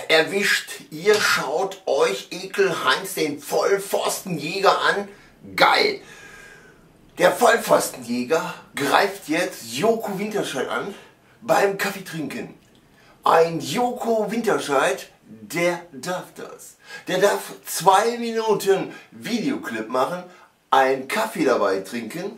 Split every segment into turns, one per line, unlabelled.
erwischt. Ihr schaut euch Ekel-Heinz, den Vollpfostenjäger, an. Geil. Der Vollpfostenjäger greift jetzt Joko Winterscheid an beim Kaffeetrinken. Ein Joko Winterscheid, der darf das. Der darf 2 Minuten Videoclip machen, einen Kaffee dabei trinken,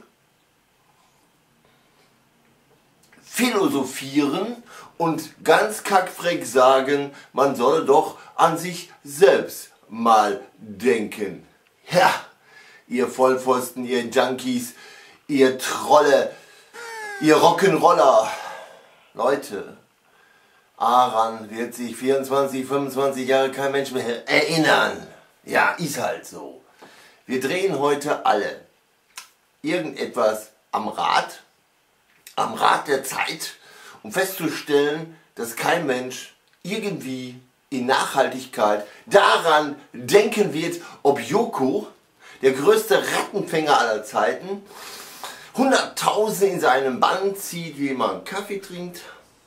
philosophieren und ganz kackfreck sagen, man solle doch an sich selbst mal denken. Ja, ihr Vollpfosten, ihr Junkies, ihr Trolle, ihr Rock'n'Roller. Leute, daran wird sich 24, 25 Jahre kein Mensch mehr erinnern. Ja, ist halt so. Wir drehen heute alle irgendetwas am Rad der Zeit, um festzustellen, dass kein Mensch irgendwie in Nachhaltigkeit daran denken wird, ob Joko, der größte Rattenfänger aller Zeiten, Hunderttausende in seinem Bann zieht, wie man Kaffee trinkt.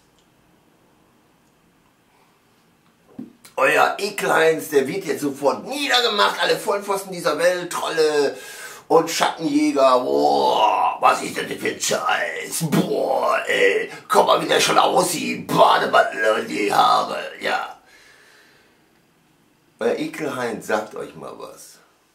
Euer Ekel-Heinz, der wird jetzt sofort niedergemacht, alle Vollpfosten dieser Welt, Trolle und Schattenjäger. Boah, was ist denn das für ein Scheiß? Boah, ey, komm mal wieder schon aussieht, Bademantel und die Haare, ja. Euer Ekel-Heinz sagt euch mal was.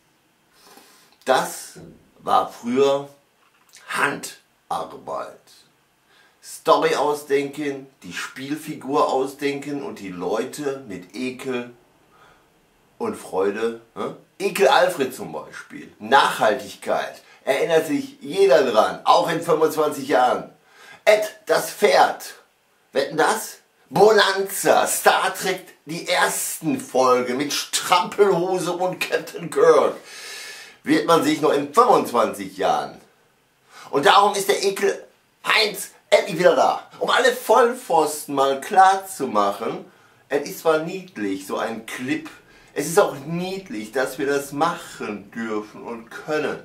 Das war früher Handarbeit. Story ausdenken, die Spielfigur ausdenken und die Leute mit Ekel und Freude. Ekel Alfred zum Beispiel. Nachhaltigkeit. Erinnert sich jeder dran, auch in 25 Jahren. Ed, das Pferd. Wetten das? Bonanza, Star Trek, die ersten Folgen mit Strampelhose und Captain Kirk. Wird man sich noch in 25 Jahren. Und darum ist der Ekel-Heinz endlich wieder da. Um alle Vollpfosten mal klar zu machen, es ist zwar niedlich, so ein Clip, es ist auch niedlich, dass wir das machen dürfen und können.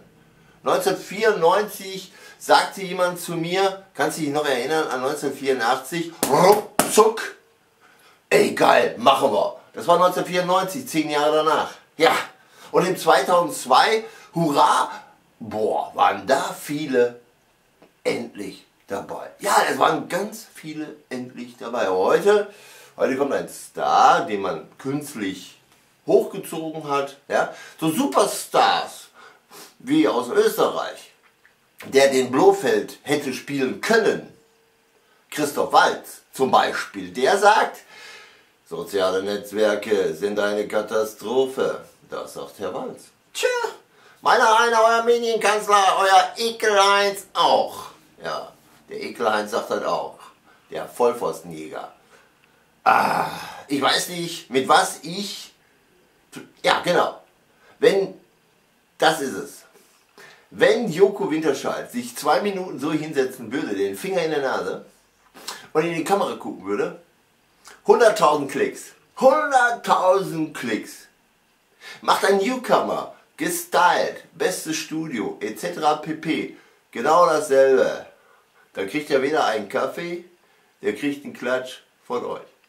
1994 sagte jemand zu mir, kannst du dich noch erinnern an 1984, ruckzuck, ey geil, machen wir. Das war 1994, 10 Jahre danach. Ja, und in 2002, hurra, boah, waren da viele endlich dabei. Ja, es waren ganz viele endlich dabei. Aber heute kommt ein Star, den man künstlich hochgezogen hat. Ja? So Superstars wie aus Österreich, der den Blofeld hätte spielen können. Christoph Waltz zum Beispiel, der sagt, soziale Netzwerke sind eine Katastrophe. Das sagt Herr Waltz. Tja, meiner einer, euer Medienkanzler, euer Ekel-Heinz auch. Ja, der Ekel-Heinz sagt das auch. Der Vollpfostenjäger. Ich weiß nicht, mit was ich... Ja, genau. Das ist es. Wenn Joko Winterscheid sich 2 Minuten so hinsetzen würde, den Finger in der Nase und in die Kamera gucken würde, 100.000 Klicks. 100.000 Klicks. Macht ein Newcomer, gestylt, bestes Studio, etc. pp. Genau dasselbe. Dann kriegt er weder einen Kaffee, der kriegt einen Klatsch von euch.